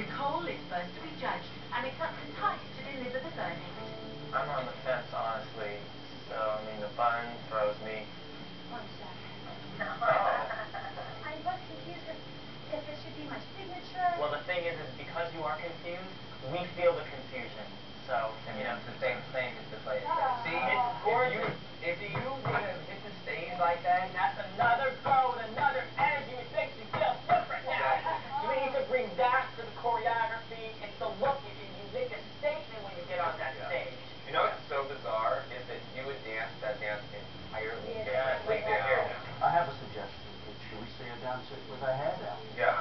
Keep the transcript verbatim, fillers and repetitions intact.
Nicole is first to be judged, and it's up to Tice to deliver the verdict. I'm on the fence, honestly. So, I mean, the bun throws me. One second. No. I was confused if, if it should be my signature. Well, the thing is, is because you are confused, we feel the confusion. So, I you mean, know, it's the same thing as just like Oh. see, it's gorgeous. if you if you were to hit the stage like that, that's another girl with another energy which makes you feel different now. Exactly. You need to bring that to the choreography. It's the look. You, you make a statement when you get on that Yeah. stage. You know what's so bizarre is that you would dance that dance entirely Yeah. differently Yeah. now. I have a suggestion. Should we say a dance it with our hair down? Yeah.